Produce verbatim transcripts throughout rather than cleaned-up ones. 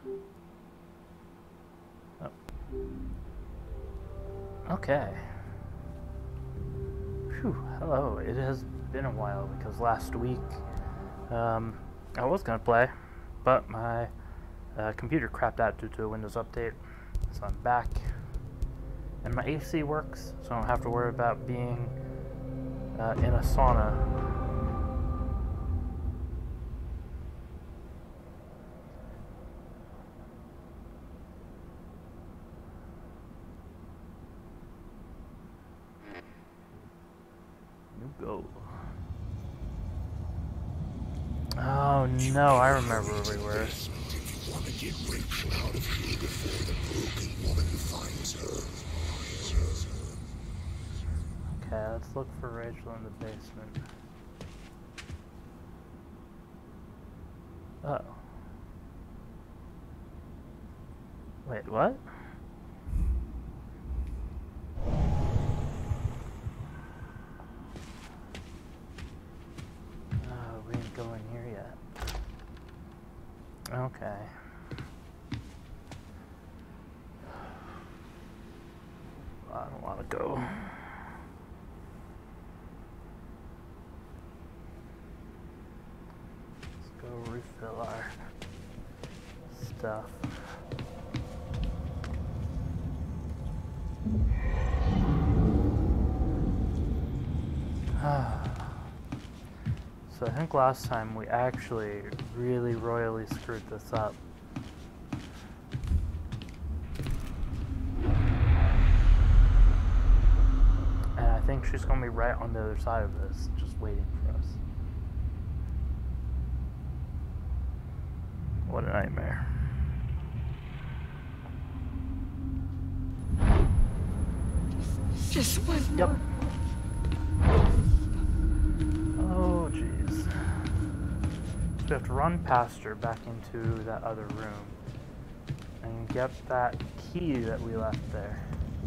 Oh. Okay. Phew, hello. It has been a while because last week um, I was going to play, but my uh, computer crapped out due to a Windows update. So I'm back. And my A C works, so I don't have to worry about being uh, in a sauna. You go. Oh no, I remember where we were. Okay, let's look for Rachel in the basement. Uh oh. Wait, what? Oh, we didn't go in here yet. Okay. I don't want to go. Go refill our stuff. So I think last time we actually really royally screwed this up. And I think she's going to be right on the other side of this, just waiting for us. What a nightmare. Just one Yep. more. Oh, jeez. So we have to run past her back into that other room and get that key that we left there.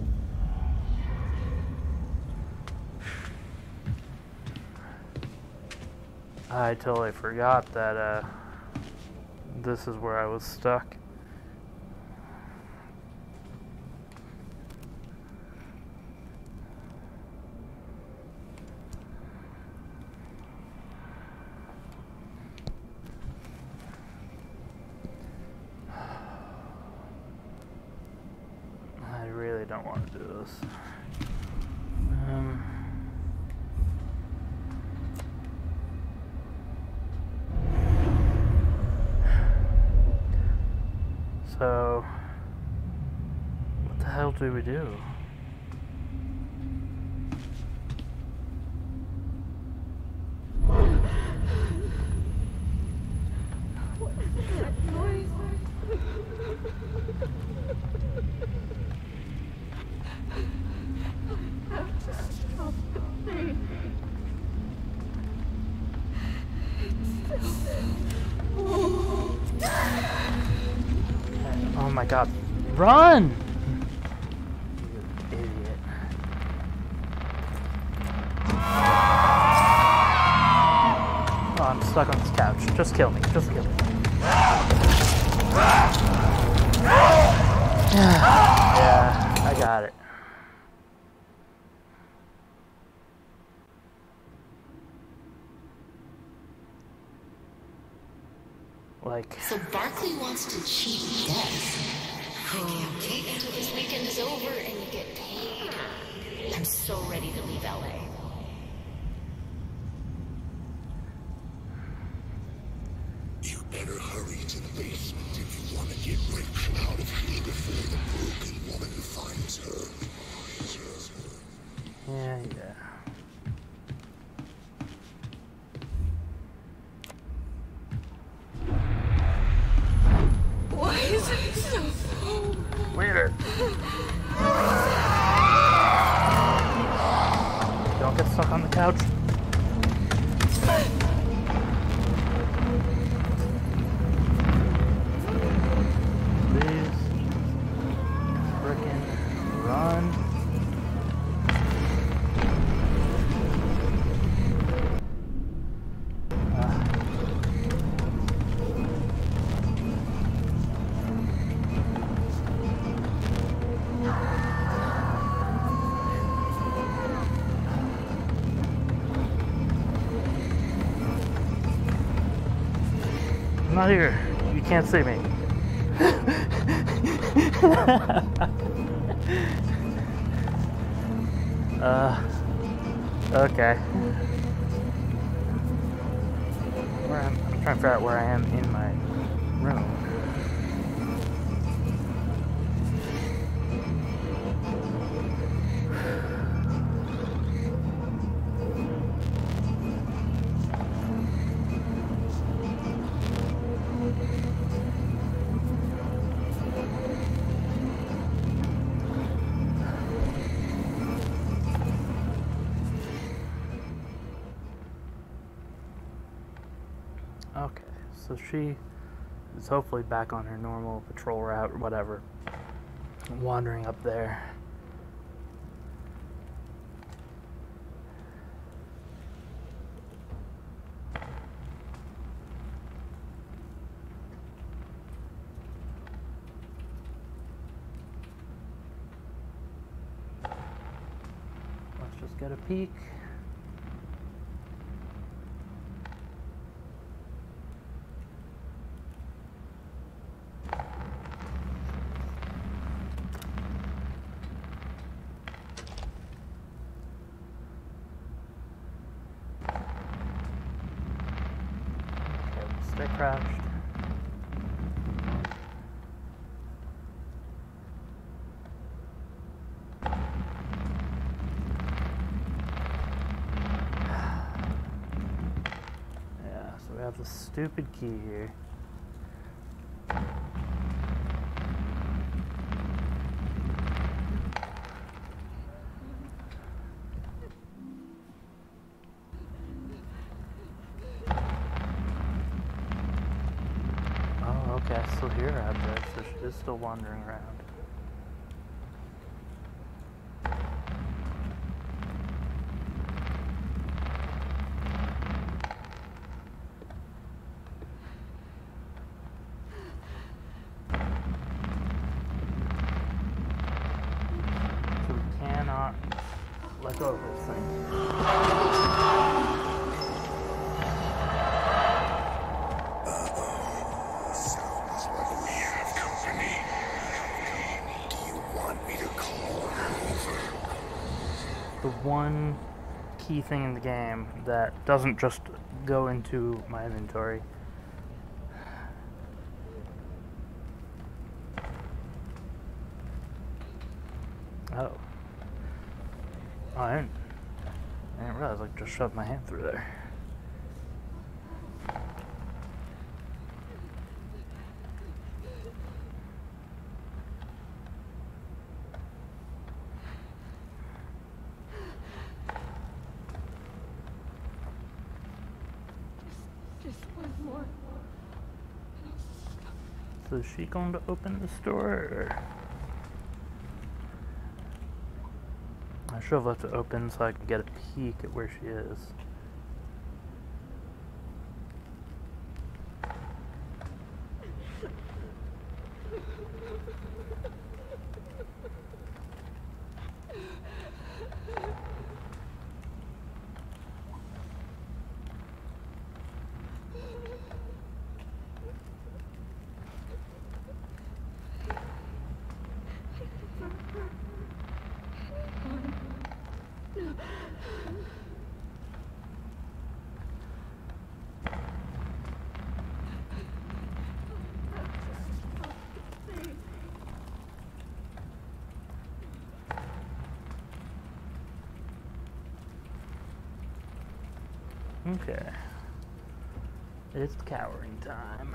I totally forgot that, uh, this is where I was stuck. I really don't want to do this. Um... So, what the hell do we do? What is that noise? I have to stop the pain. It's still... Oh. Oh my god, run! You idiot. Oh, I'm stuck on this couch. Just kill me, just kill me. Yeah, I got it. Like... So Barkley wants to cheat death. Okay, okay, until this weekend is over and you get paid. I'm so ready to leave L A. You better hurry to the basement if you want to get Rachel out of here before the broken woman finds her. Yeah, yeah. Why is it so cold? Weird. Don't get stuck on the couch. Please. Frickin' run. not here. You can't see me. uh, okay. Where am, I'm trying to figure out where I am in my room. Okay, so she is hopefully back on her normal patrol route or whatever, wandering up there. Let's just get a peek. Stay crouched. Yeah, so we have the stupid key here. Okay, I still hear her out there, so she is still wandering around. So we cannot let go of this thing. The one key thing in the game that doesn't just go into my inventory. Oh. Oh, I didn't, I didn't realize I just shoved my hand through there. So is she going to open this door, or? I should have left it open so I can get a peek at where she is. Okay. It's cowering time.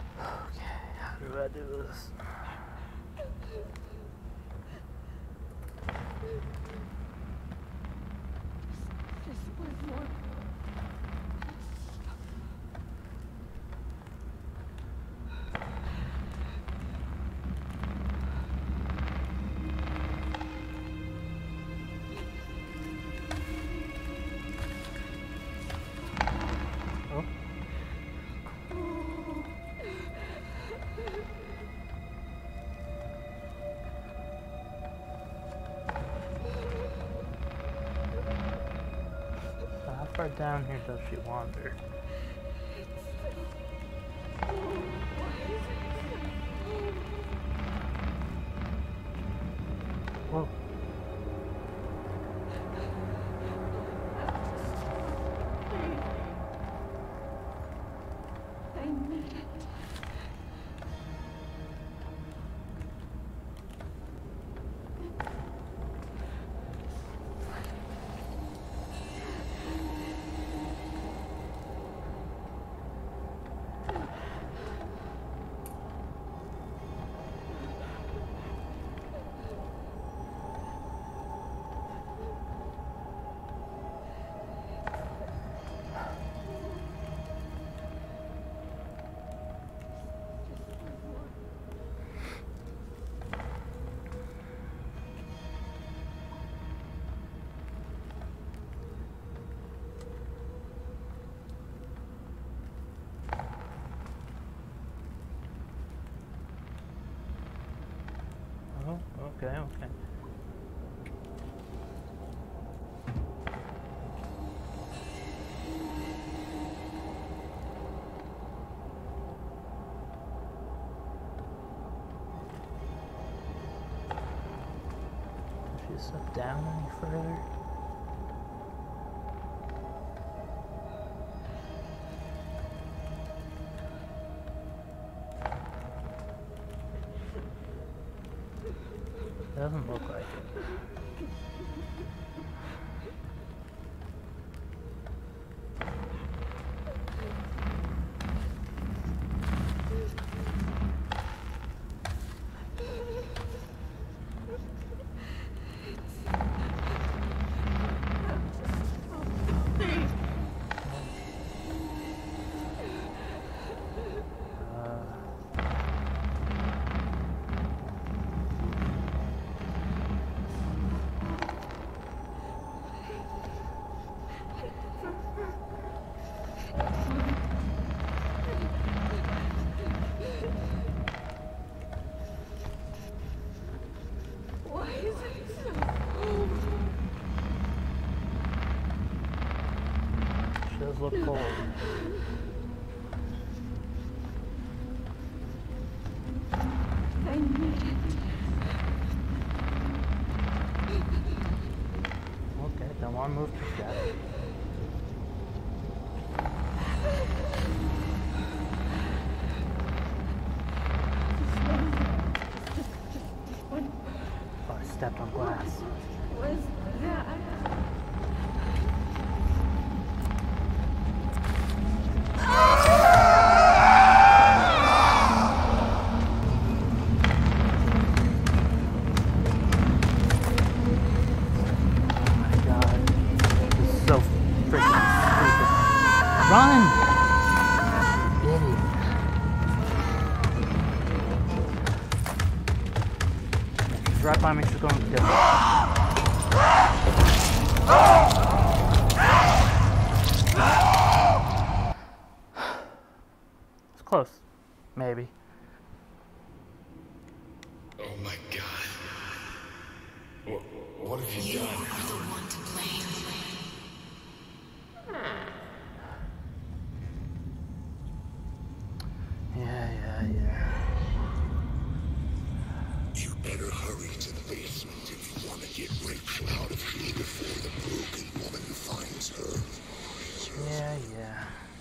Okay, how do I do this? far down here does she wander? Whoa. I need it. Oh, okay, okay. If you step down any further. Doesn't look like it. Why is it so cold? She does look cold. I need it. Okay, don't want to move to death. Oh, I stepped on glass. Was that? Run! Idiot. She's right by me, she's going to kill me. It's close. Maybe. Oh my god. What, what have you You done? are the one to blame. Yeah, yeah, yeah. You better hurry to the basement if you want to get Rachel out of here before the broken woman finds her. Yeah, yeah.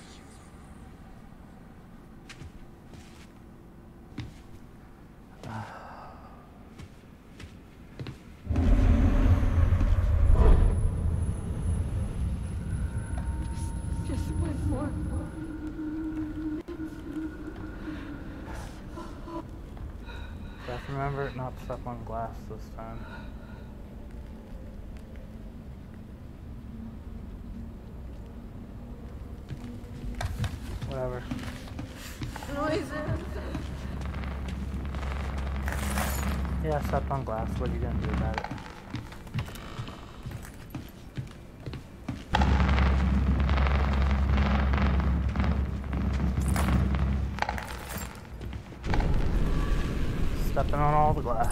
Just one more. Just remember not to step on glass this time. Whatever. Noises. Yeah, I stepped on glass. What are you gonna do about it? Stepping on all the glass.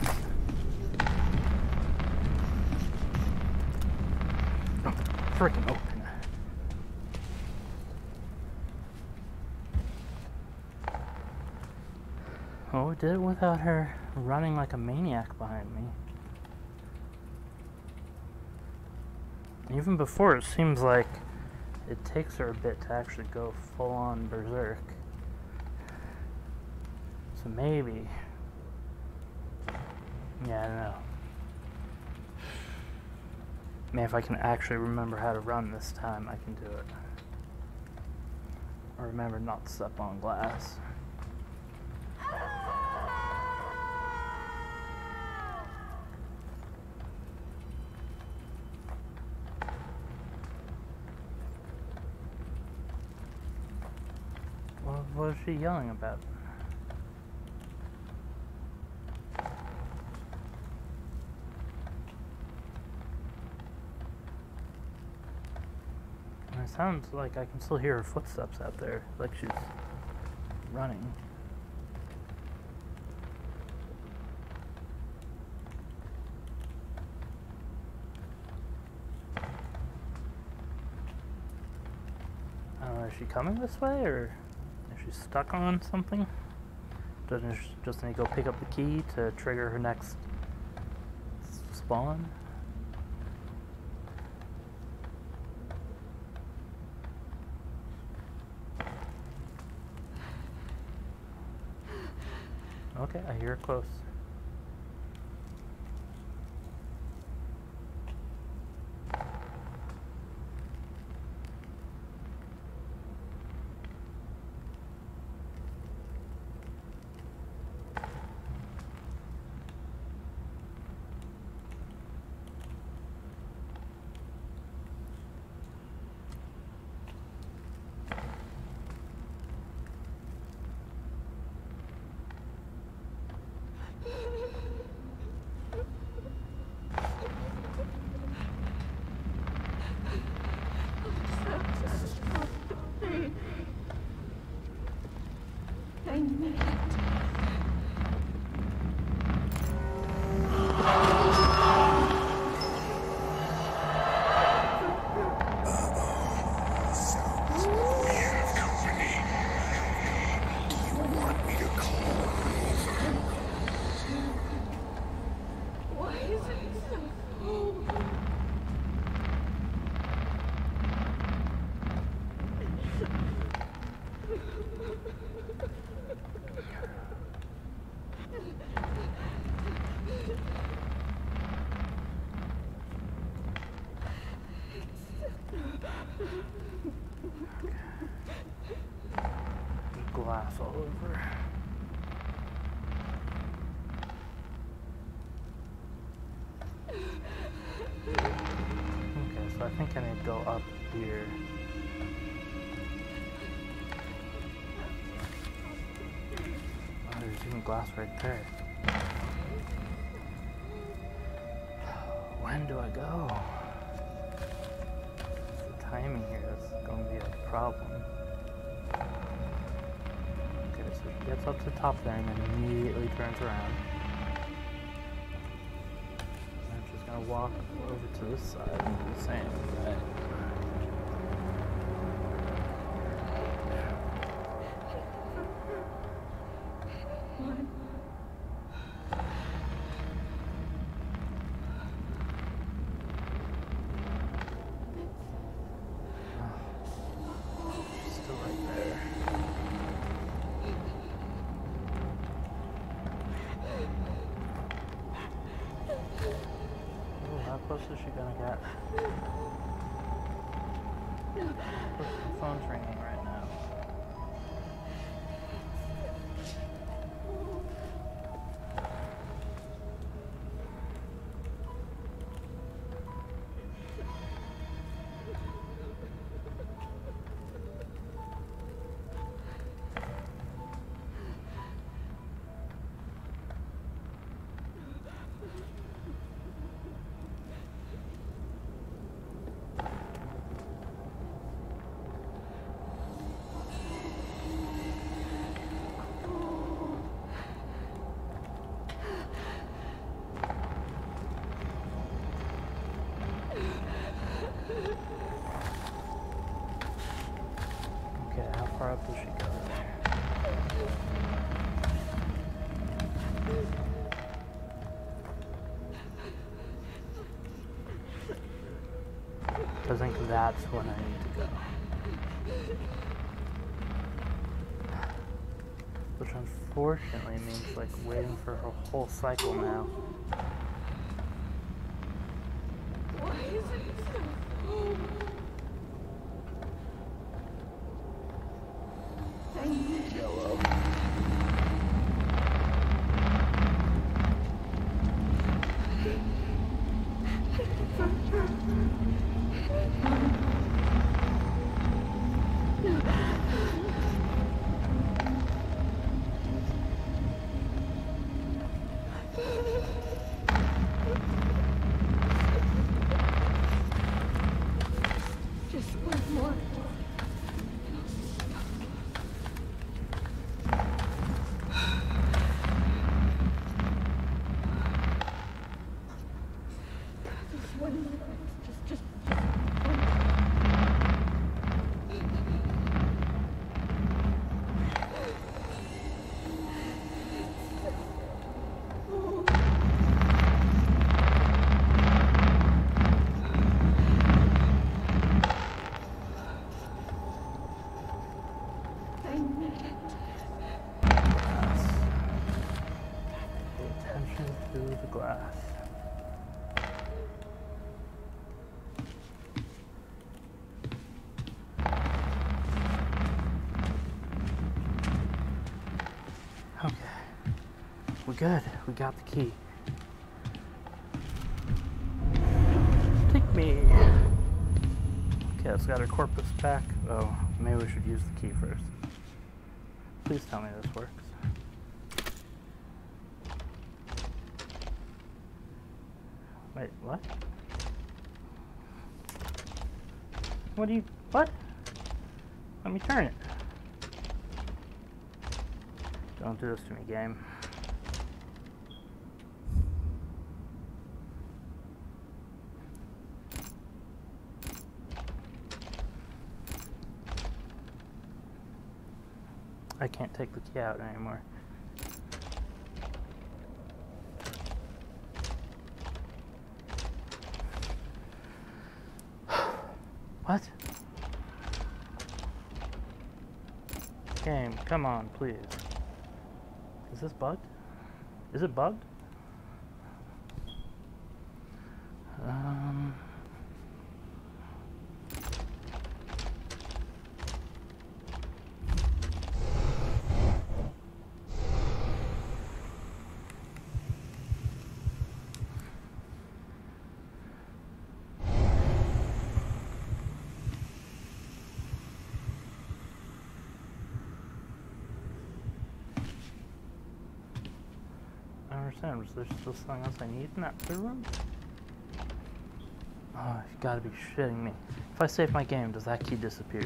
Oh, freaking open. we did it without her running like a maniac behind me. Even before, it seems like it takes her a bit to actually go full-on berserk. So maybe... Yeah, I don't know. Maybe if I can actually remember how to run this time, I can do it. Or remember not to step on glass. What, what is she yelling about? It sounds like I can still hear her footsteps out there, like she's running. I don't know, is she coming this way, or is she stuck on something? Doesn't she just need to go pick up the key to trigger her next spawn? Okay, I hear her close. I need it. Why is it so cold? Glass all over. Okay, so I think I need to go up here. Oh, there's even glass right there. When do I go? The timing here is going to be a problem. Okay, so she gets up to the top there and then immediately turns around. I'm just going to walk over to this side and do the same, right? Still right there. Oh, how close is she gonna get? The phone's ringing right now. Okay, how far up does she go? I think that's when I need to go. Which unfortunately means like waiting for her whole cycle now. Why is it so cold? I need yellow. Just one more. Just one more. Just, just, just one more. I need it. Pay attention to the glass. Okay. We're good. We got the key. Take me. Okay, let's got our corpus back. Oh, maybe we should use the key first. Please tell me this works. Wait, what? What do you... What? Let me turn it. Don't do this to me, game. I can't take the key out anymore. What? Game, come on, please. Is this bugged? Is it bugged? Um... I don't understand. Was there still something else I need in that third room? Oh, you gotta be shitting me. If I save my game, does that key disappear?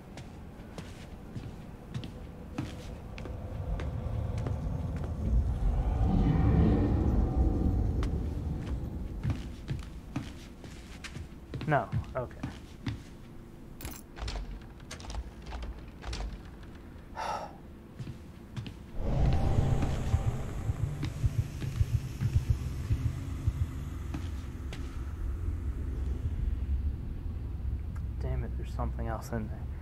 No. Okay. Damn it, there's something else in there.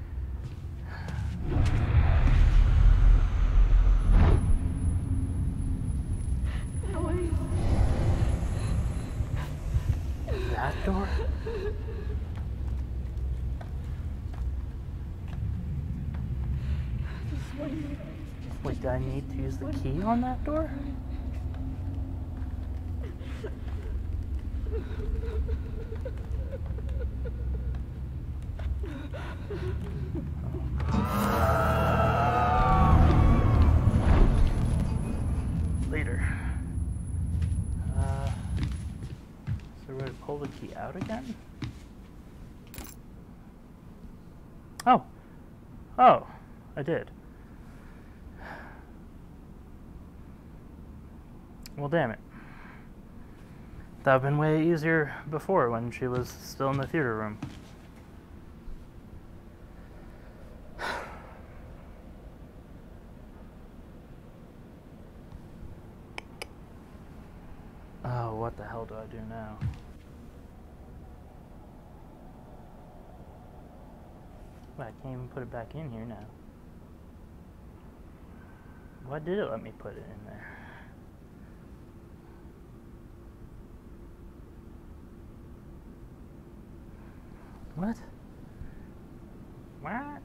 Noise. That door? Just one more. Wait, do I need to use the key on that door? Later. Uh, is there a way to pull the key out again? Oh! Oh! I did. Well, damn it. That would have been way easier before when she was still in the theater room. Oh, what the hell do I do now? I can't even put it back in here now. Why did it let me put it in there? What? What?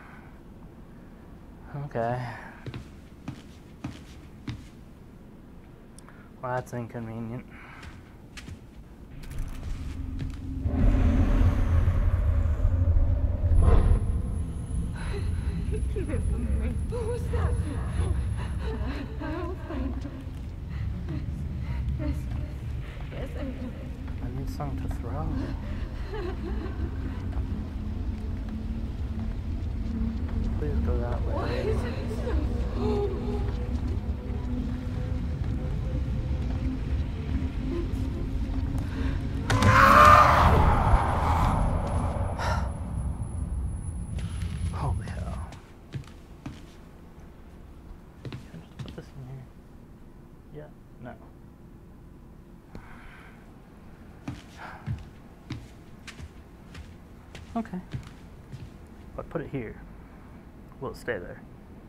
Okay. Well, that's inconvenient. Keep it from me. What was that? I'll find her. Yes. Yes, I will. I need something to throw. Please go that way. Why is it so cold? Holy hell. Can I just put this in here? Yeah, no. Okay. But put it here. Will it stay there?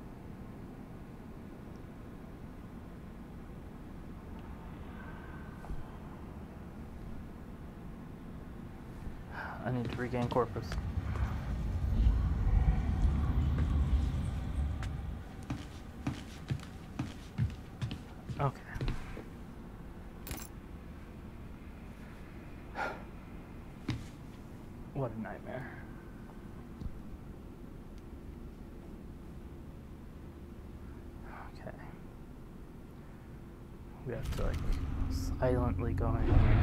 I need to regain corpus. Okay. What a nightmare. Okay. We have to like silently go in here.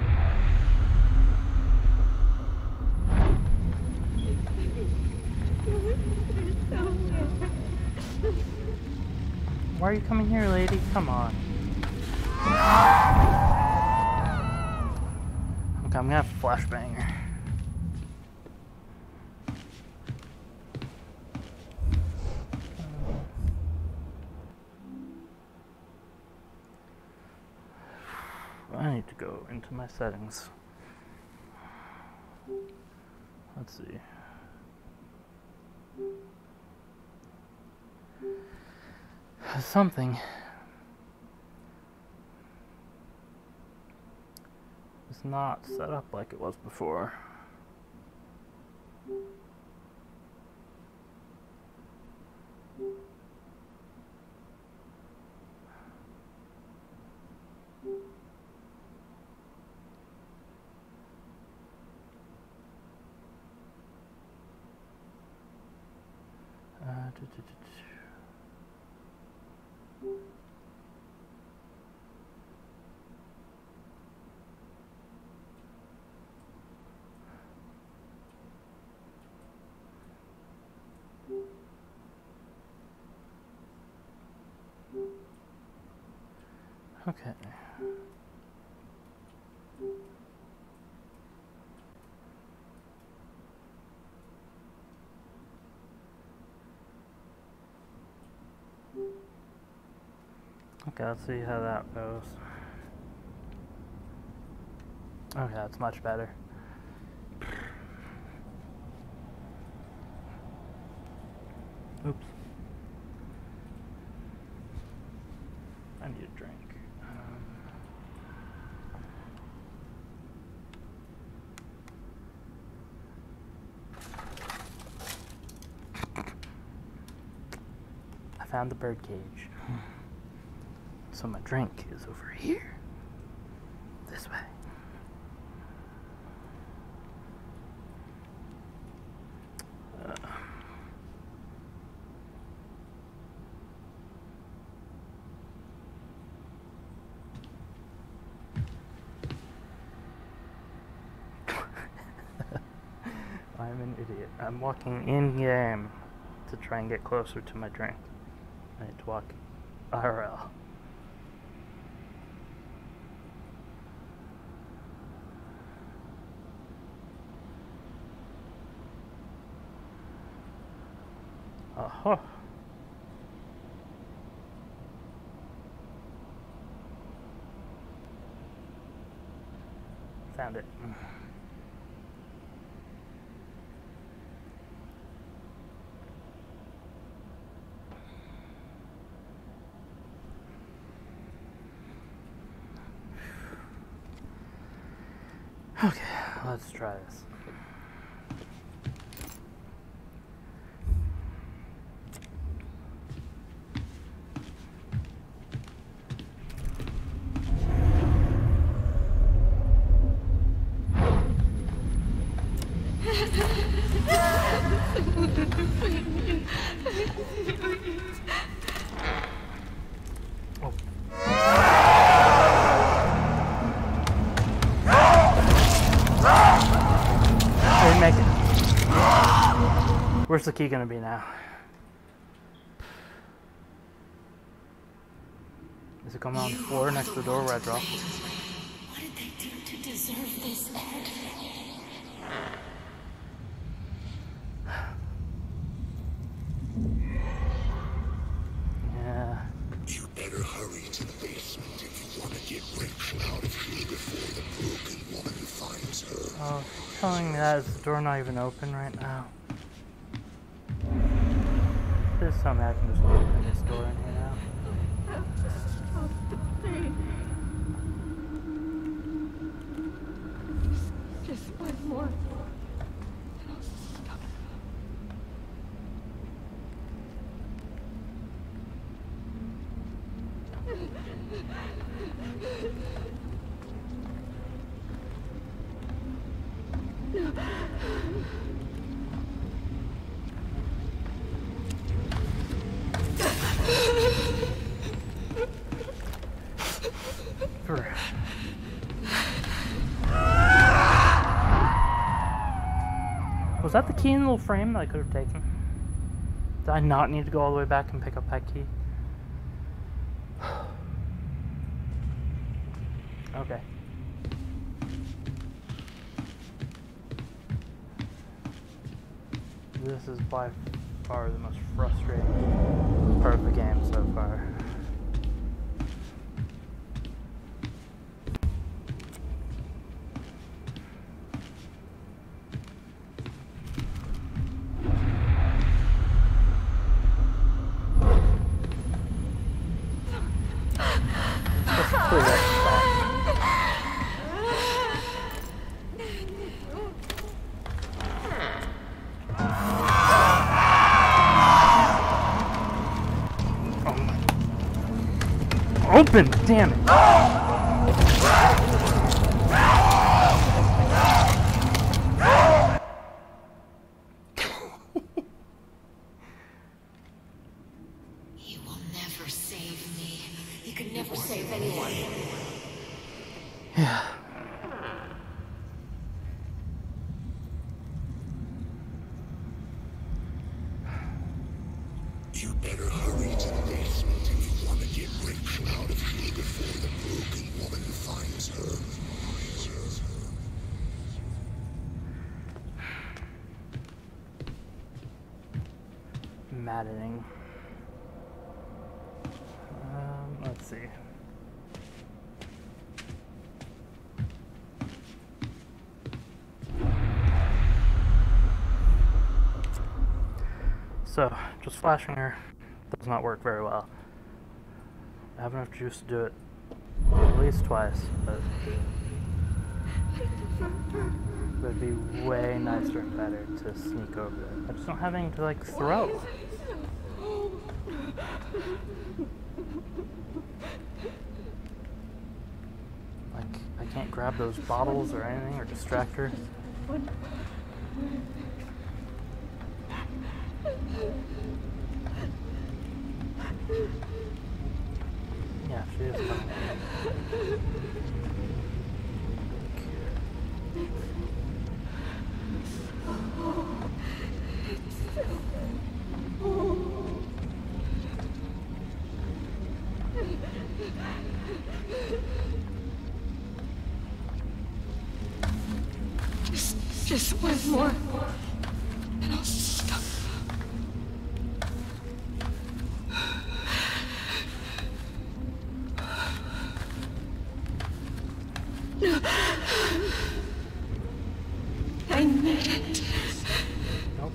Why are you coming here, lady? Come on. Okay, I'm gonna have to flashbang her. I need to go into my settings. Let's see. Something is not set up like it was before. Uh, do, do, do, do. Okay. Okay, let's see how that goes. Okay, that's much better. Oops. I need a drink. Um, I found the birdcage. So my drink is over here. This way. Uh. I'm an idiot. I'm walking in game to try and get closer to my drink. I need to walk I R L. Uh-huh. Found it. Okay, let's try this. Make it. Where's the key gonna be now? Is it coming on the floor next to the door where I dropped it? What did they do to deserve this, Ed? Yeah. You better hurry to the basement if you want to get Rachel out of here before the broken woman finds her. Oh, telling me that is the door not even open right now? There's something I can just open this door in here now. Just one more. And I'll stop. Sure. Was that the key in the little frame that I could have taken? Did I not need to go all the way back and pick up that key? Okay. This is by far the most frustrating part of the game so far. Open! Damn it! You will never save me. You could never save anyone. Yeah. You better hurry to the basement if you want to get Rachel out of here before the broken woman finds her. Maddening. Um, let's see. So, just flashing her does not work very well. I have enough juice to do it at least twice, but it would be way nicer and better to sneak over it. I just don't have anything to, like, throw. Like, I can't grab those bottles or anything or distract her. Yeah, she is coming. Just, just one more. And I'll stop. I made it. Nope.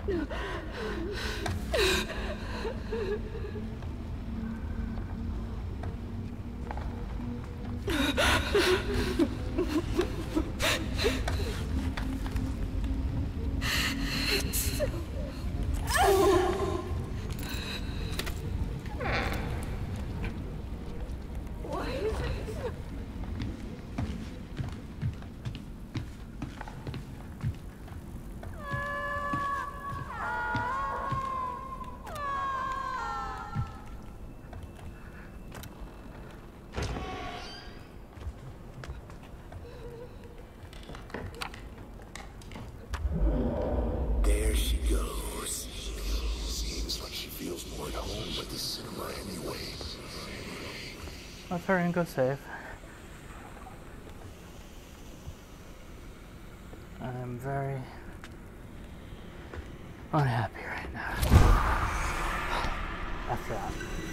It's so... Why is it so... There she goes. Seems like she feels more at home at the cinema anyway. Let's hurry and go save. I'm very unhappy right now. That's that.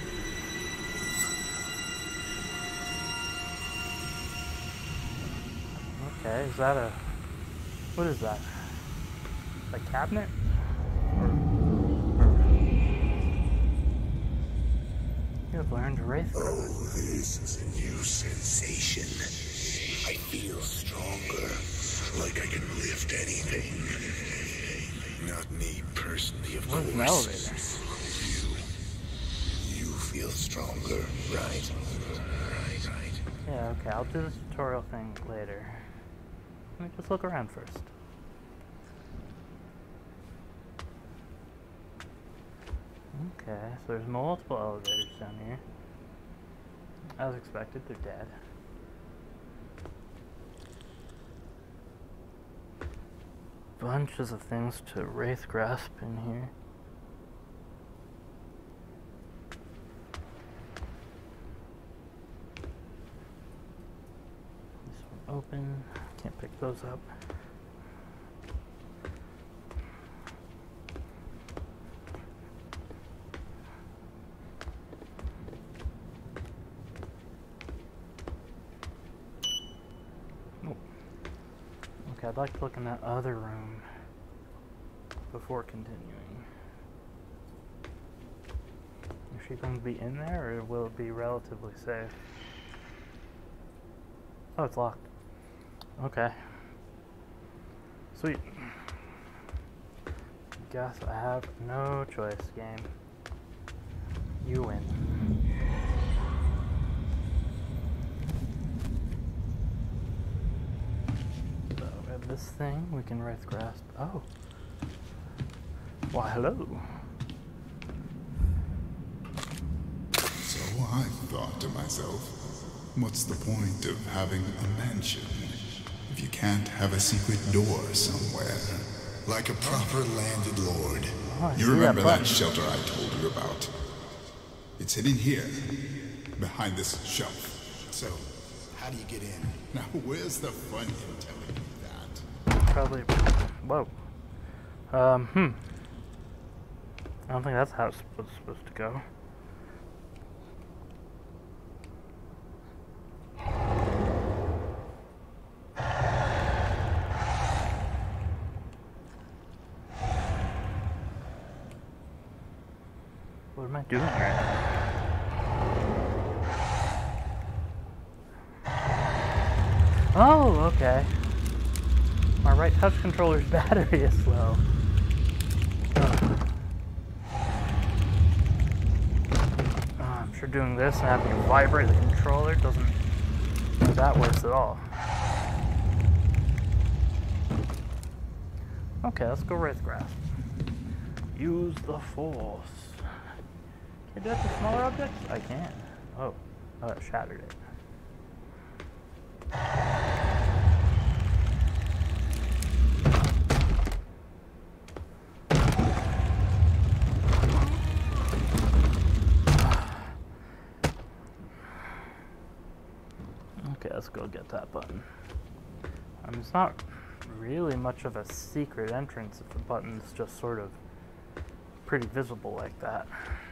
Okay, is that a... What is that? A cabinet? Or... or you have learned Wraith. Oh, this is a new sensation. I feel stronger, like I can lift anything. Not me personally, of Where's an course. elevator? You, you feel stronger, right? Right, right. Yeah, okay, I'll do this tutorial thing later. Let me just look around first. Okay, so there's multiple elevators down here. As expected, they're dead. Bunches of things to Wraith grasp in here. This one open. Can't pick those up. Okay, I'd like to look in that other room before continuing. Is she going to be in there, or will it be relatively safe? Oh, it's locked. Okay. Sweet. Guess I have no choice, game. You win. So we have this thing we can Wraith grasp. Oh. Why, hello. So I thought to myself, what's the point of having a mansion if you can't have a secret door somewhere? Like a proper landed lord. Oh, I You see remember that that shelter I told you about? It's hidden here, behind this shelf. So, how do you get in? Now, where's the fun in telling me that? Probably. Whoa. Um, hmm. I don't think that's how it's supposed to go. What am I doing right now? Oh, okay. My right touch controller's battery is slow. Ugh. Uh, I'm sure doing this and having it vibrate the controller doesn't make that worse at all. Okay, let's go Wraith grasp. Use the force. Can I do that to smaller objects? I can. Oh, oh, it shattered it. Okay, let's go get that button. Um, it's not really much of a secret entrance if the button's just sort of pretty visible like that.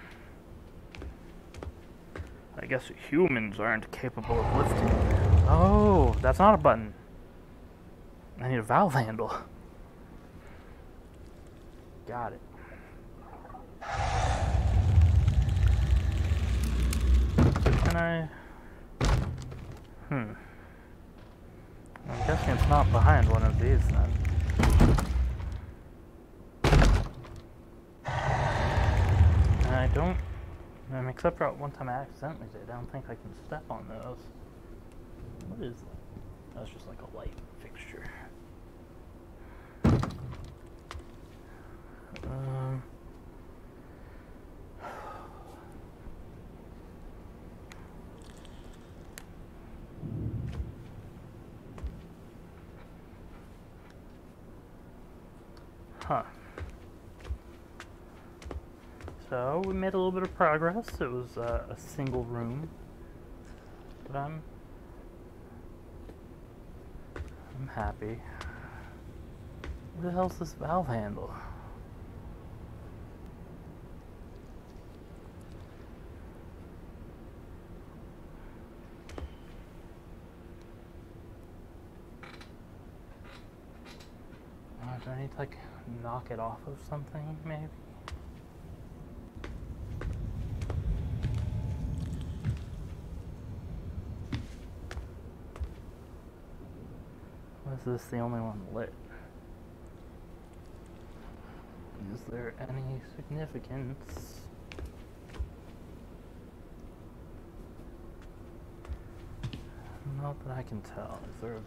I guess humans aren't capable of lifting. Oh, that's not a button. I need a valve handle. got it. So can I... Hmm. I'm guessing it's not behind one of these then. And I don't... Um, except for one time I accidentally did. I don't think I can step on those. What is that? That's just like a light fixture. Um... Huh. So, we made a little bit of progress. It was uh, a single room. But I'm... I'm happy. What the hell's this valve handle? Oh, do I need to, like, knock it off of something, maybe? Is this the only one lit? Is there any significance? Not that I can tell. Is there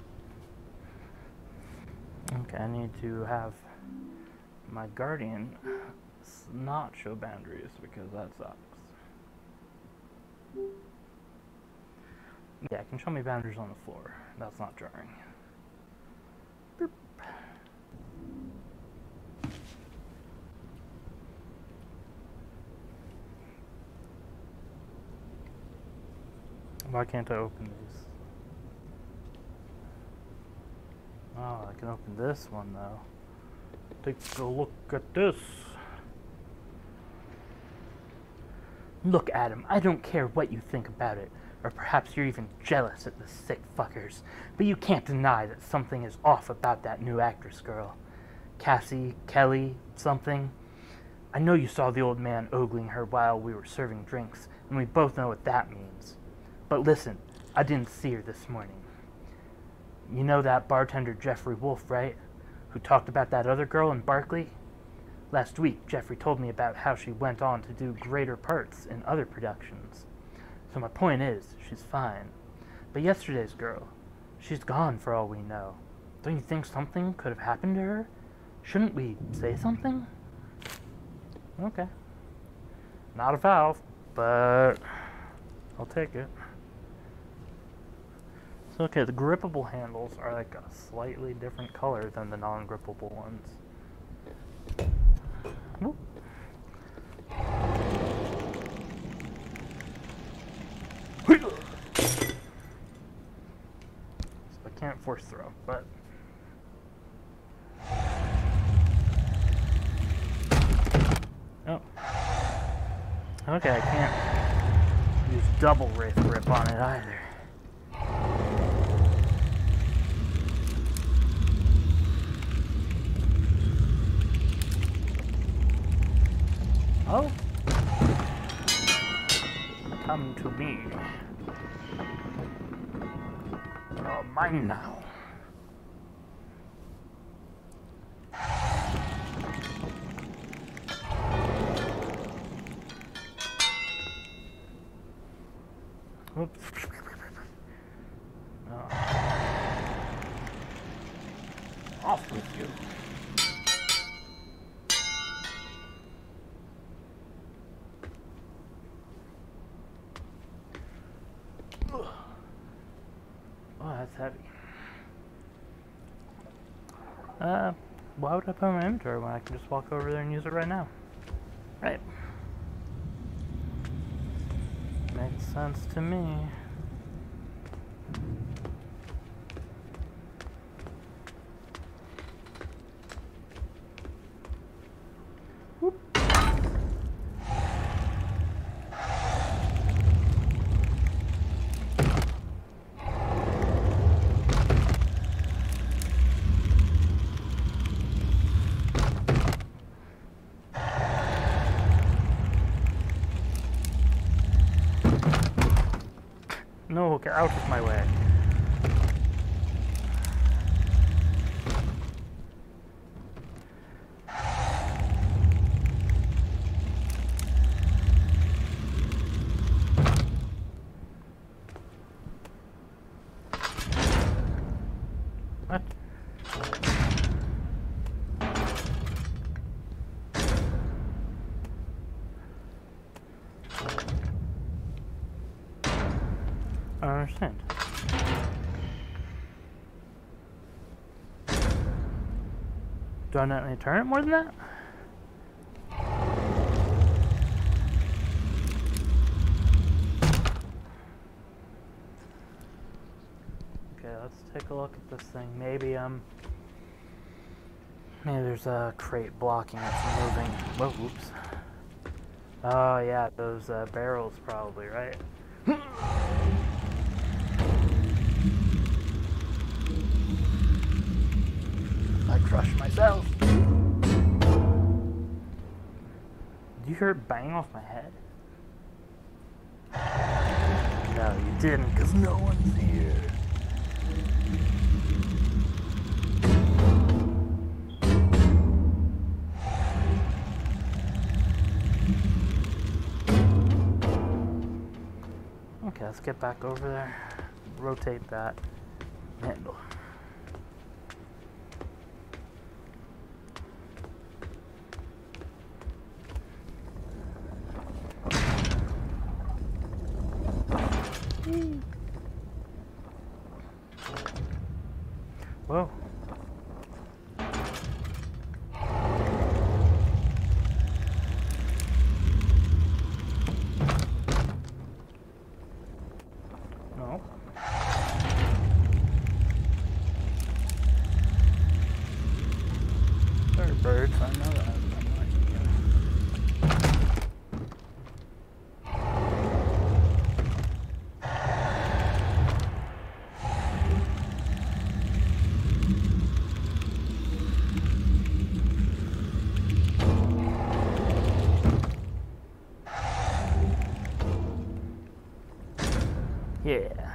a... Okay, I need to have my guardian not show boundaries because that sucks. Yeah, it can show me boundaries on the floor. That's not jarring. Boop. Why can't I open these? Oh, I can open this one though. Take a look at this. Look, Adam, I don't care what you think about it, or perhaps you're even jealous at the sick fuckers, but you can't deny that something is off about that new actress girl. Cassie, Kelly, something. I know you saw the old man ogling her while we were serving drinks, and we both know what that means. But listen, I didn't see her this morning. You know that bartender Jeffrey Wolf, right? Who talked about that other girl in Barkley? Last week, Jeffrey told me about how she went on to do greater parts in other productions. So my point is, she's fine. But yesterday's girl, she's gone for all we know. Don't you think something could have happened to her? Shouldn't we say something? Okay. Not a valve, but I'll take it. So okay, the grippable handles are like a slightly different color than the non-grippable ones. Whoop. So I can't force throw, but oh, okay, I can't use double Wraith grip on it either. Oh, come to me. You're mine now. Oops. Oh. Off with you. Oh, that's heavy. Uh, why would I put my inventory when I can just walk over there and use it right now? Right. Makes sense to me. Whoop. get out of my way. What? I don't understand. Do I not need to turn it more than that? Okay, let's take a look at this thing. Maybe um maybe there's a crate blocking it from moving. Whoa, oops. Oh yeah, those uh, barrels probably, right? I crushed myself. Did you hear it bang off my head? No, you didn't, because no one's here. Okay, let's get back over there. Rotate that handle. Whoa. No. There are birds, I know that. Yeah.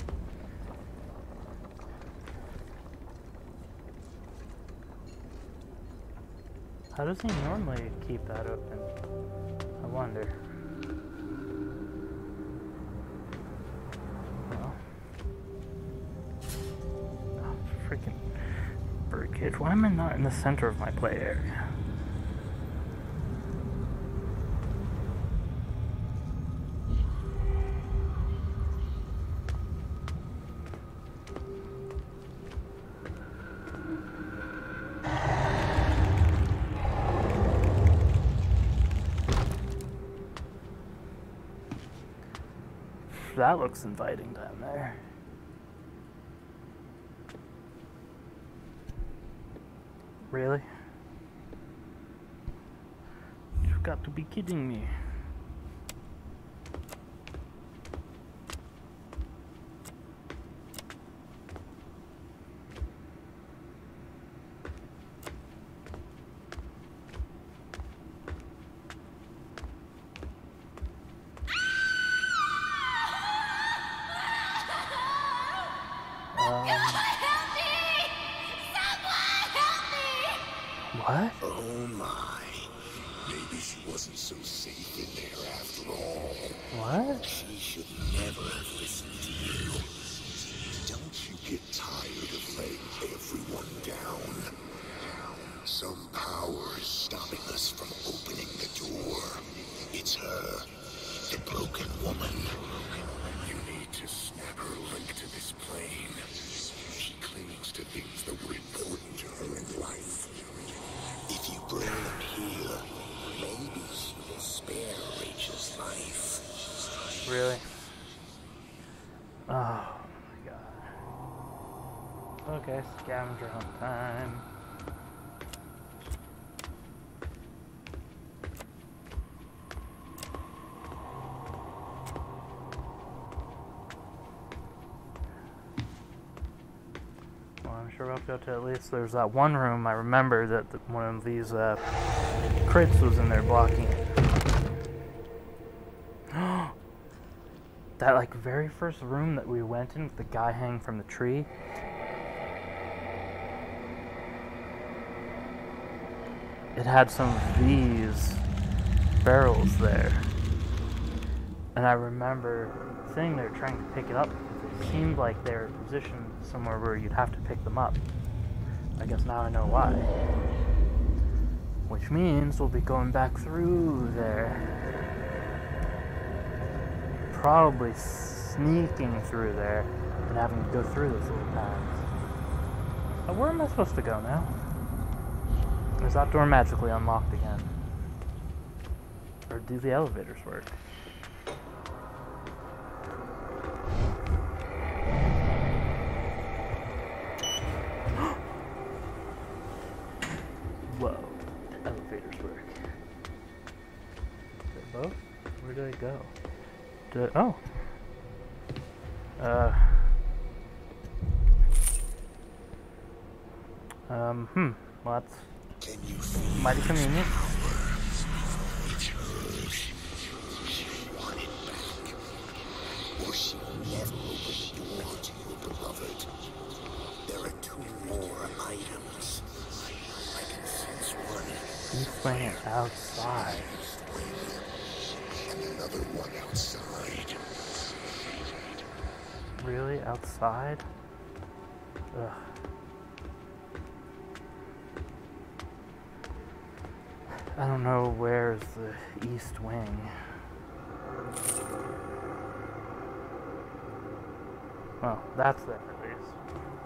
How does he normally keep that open? I wonder. Well. Oh, freaking birdcage. Why am I not in the center of my play area? That looks inviting down there. Really? You've got to be kidding me. What? Oh my. Maybe she wasn't so safe in there after all. What? She should never have listened to you. Don't you get tired of letting everyone down? Some power is stopping us from opening the door. It's her, the broken woman. You need to snap her link to this plane. She clings to things that were important to her in life. If you bring them here, maybe she will spare Rachel's life. Really? Oh my god. Okay, scavenger hunt time. Sure, we'll go to at least there's that one room I remember that the, one of these uh, crates was in there blocking it. that like very first room that we went in with the guy hanging from the tree. It had some of these barrels there. And I remember sitting there trying to pick it up because it seemed like they were positioned somewhere where you'd have to pick them up. I guess now I know why. Which means we'll be going back through there. Probably sneaking through there and having to go through those little paths. Uh, where am I supposed to go now? Is that door magically unlocked again? Or do the elevators work? Whoa, the elevators work. They're both? Where do they go? Do I, oh. Uh. Um, hmm. Well, that's mighty convenient. Or she will never open the door to your beloved. There are two more items. I can sense one. He's playing it outside. And another one outside. Really? Outside? Ugh. I don't know where's the east wing. Well, that's there at least.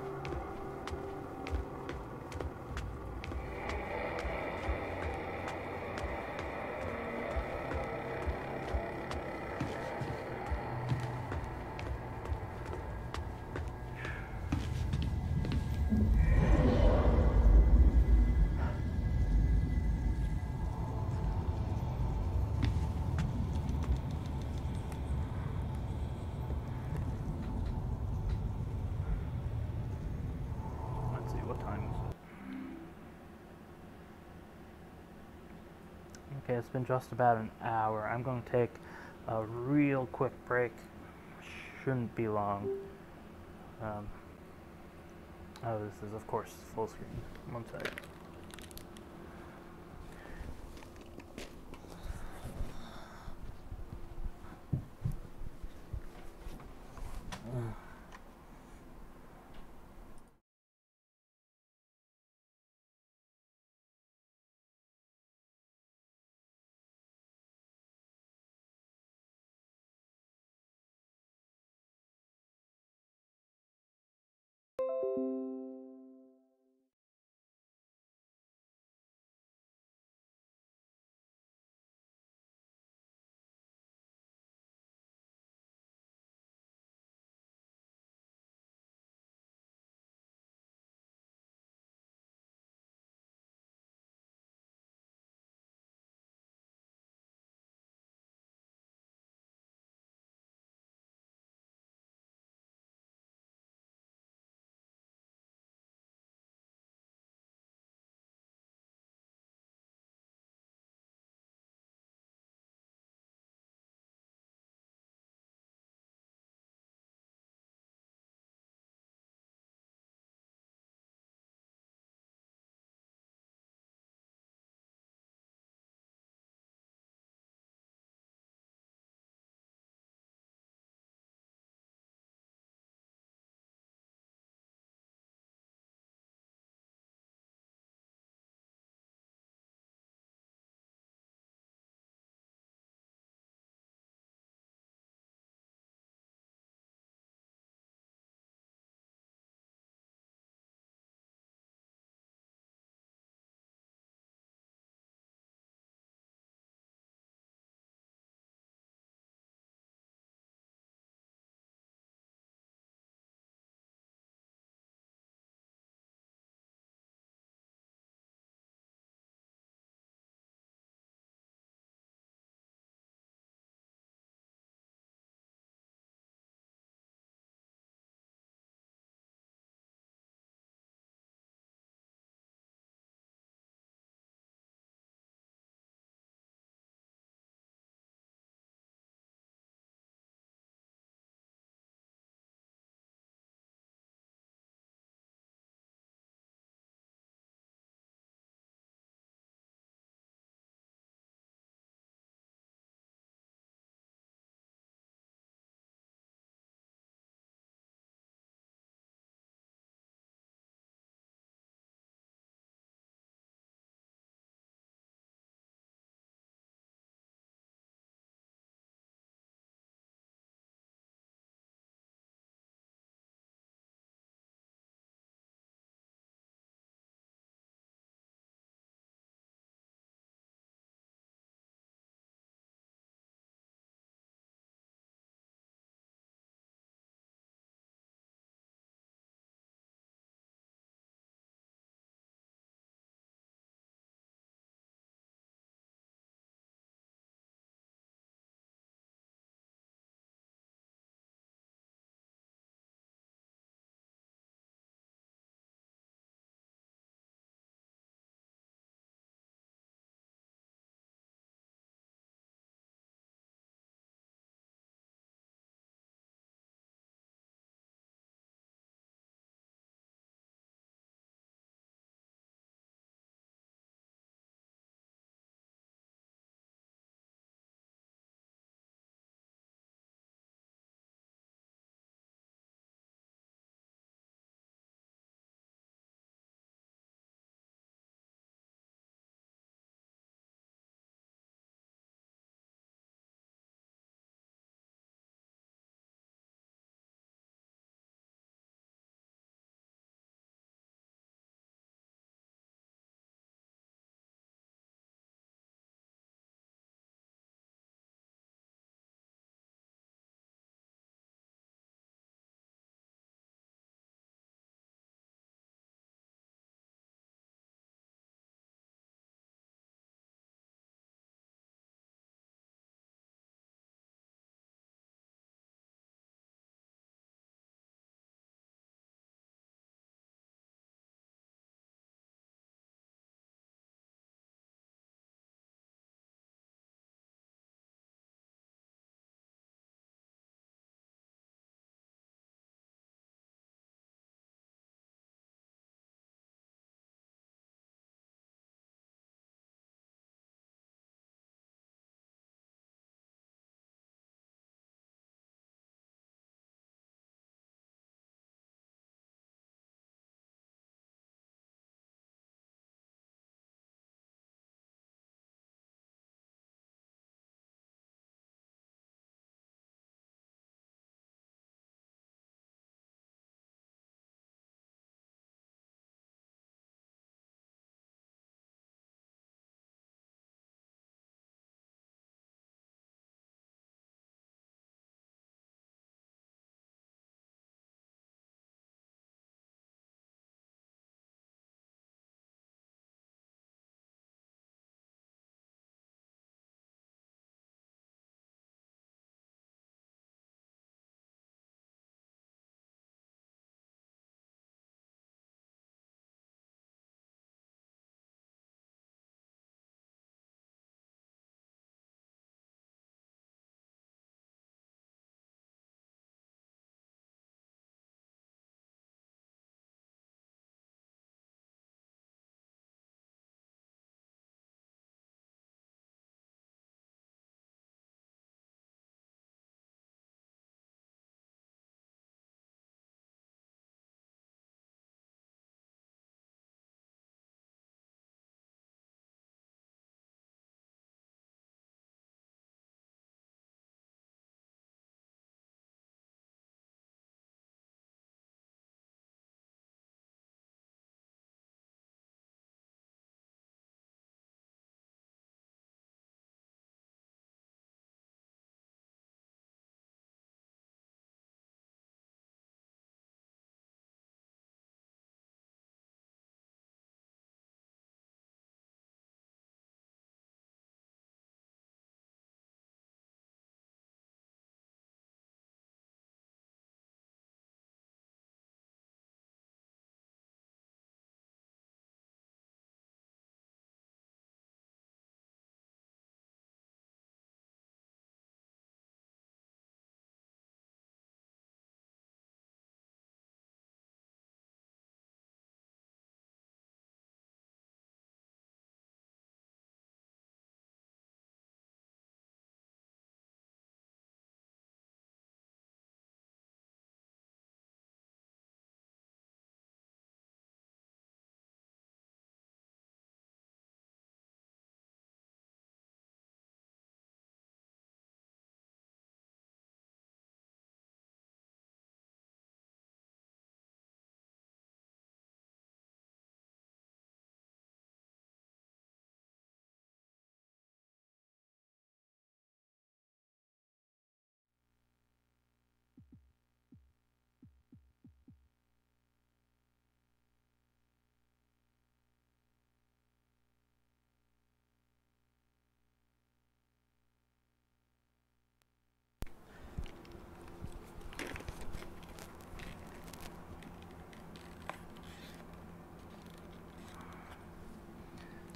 Okay, it's been just about an hour. I'm going to take a real quick break. Shouldn't be long. Um, oh, this is, of course, full screen. One sec.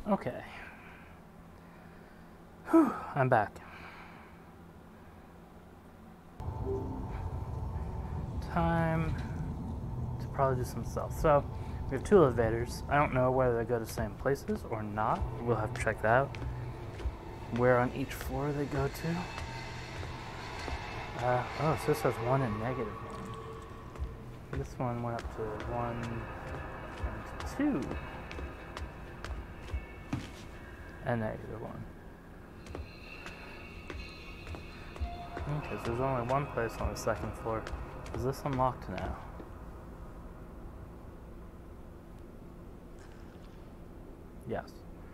Okay. Whew, I'm back. Time to probably do some stuff. So, we have two elevators. I don't know whether they go to the same places or not. We'll have to check that out. Where on each floor they go to. Uh, oh, so this has one and negative one. This one went up to one and two. And negative one. Okay, so there's only one place on the second floor. Is this unlocked now? Yes.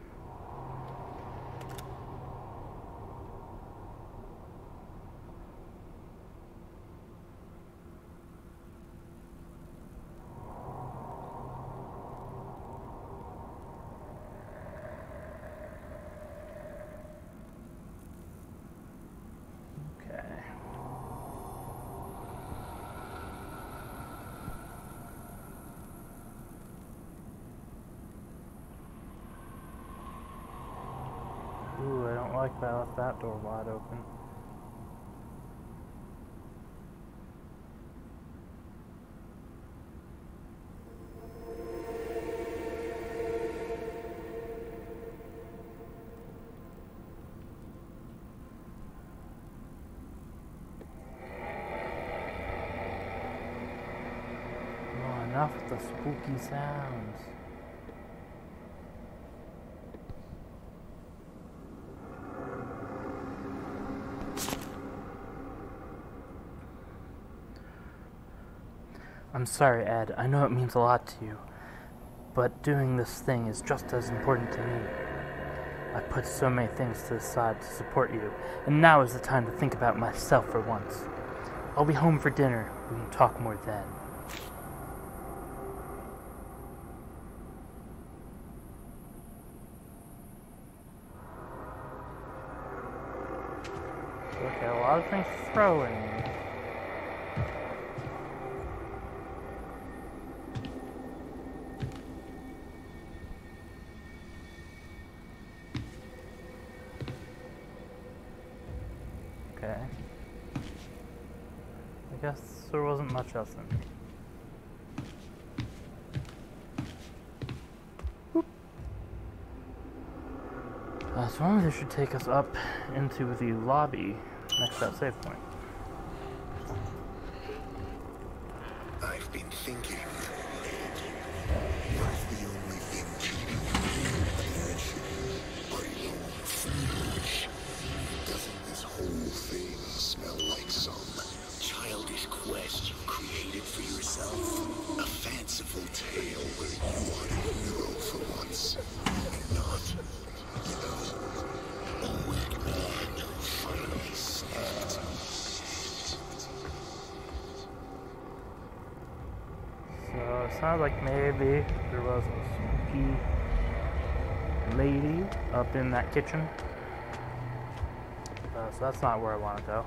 Ooh, I don't like that I left that door wide open. Oh, enough with the spooky sounds. I'm sorry, Ed. I know it means a lot to you, but doing this thing is just as important to me. I put so many things to the side to support you, and now is the time to think about myself for once. I'll be home for dinner. We can talk more then. Okay, a lot of things throwing. Okay. I guess there wasn't much else in it. Boop. Uh, so one of these should take us up into the lobby next to that save point. I've been thinking. What's the only thing keeping you attention? Are you foolish? Doesn't this whole thing smell like some childish quest you created for yourself? A fanciful tale where you are a hero for once, and not, you know, a weak man who finally snapped. So it sounds like maybe there was a spooky lady up in that kitchen. Uh, so that's not where I want to go.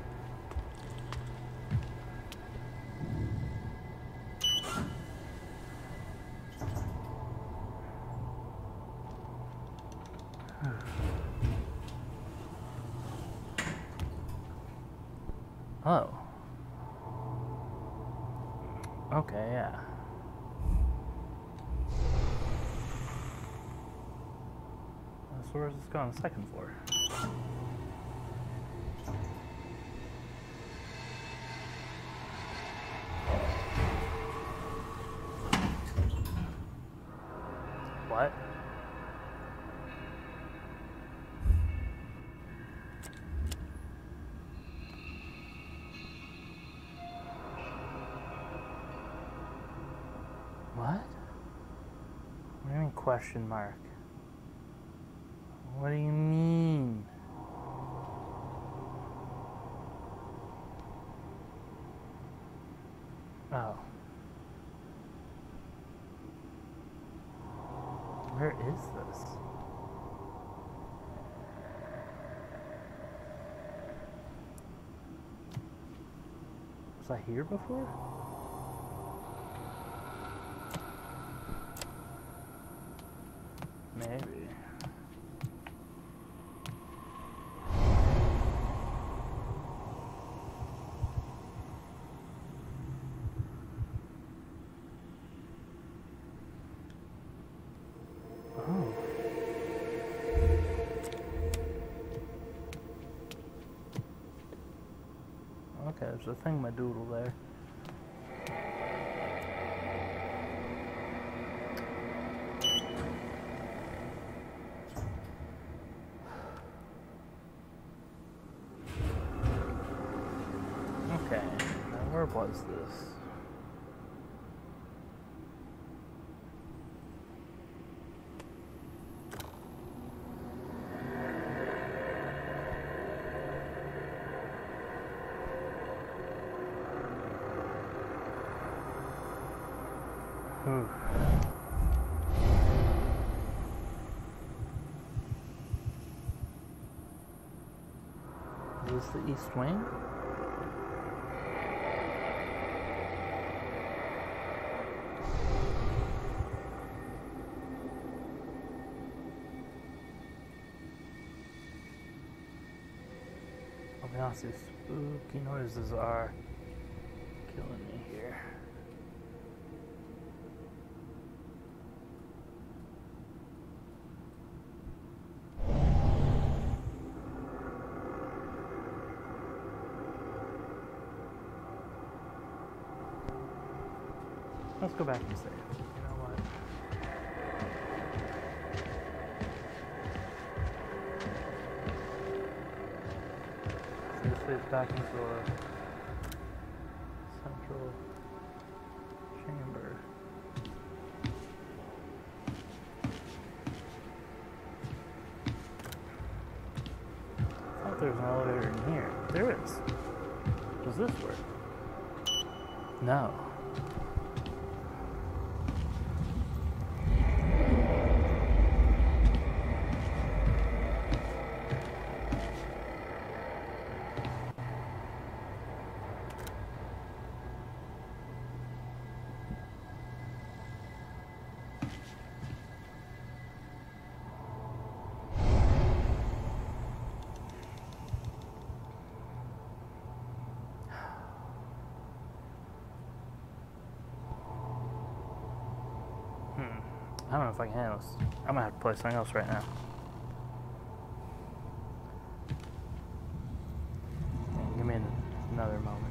Oh. Okay, yeah. So where does this go on the second floor? What? What? What do you mean question mark? What do you mean? Oh. Where is this? Was I here before? Maybe. Oh. Okay, there's a thingamadoodle there. Okay, now where was this? Whew. Is this the East Wing? I'll be honest, these spooky noises are killing me here. Let's go back and save. You know what? This fits back into a central chamber. I thought there was an elevator in here. There is. Does this work? No. I don't know if I can handle this. I'm gonna have to play something else right now. Give me another moment.